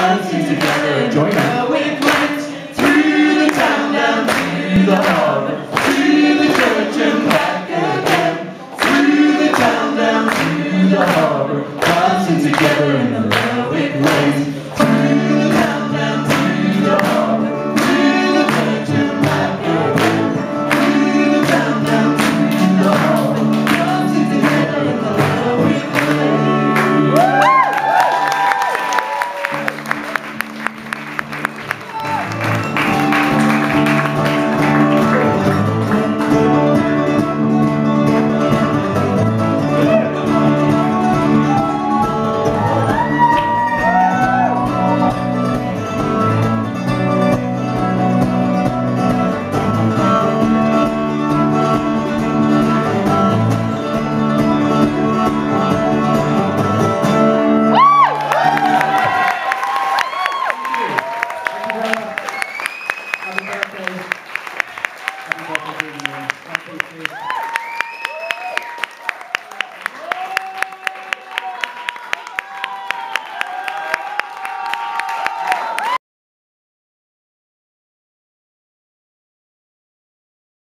dancing together. Join us. We went through the town down to the harbor, to the church and back again. Through the town down to the harbor, dancing together in the Lerwick lanes. Through the town down to the harbor, to the church and back again. Through the town down to the harbor, dancing together in the Lerwick lanes. Happy birthday. Happy birthday to you. Thank you.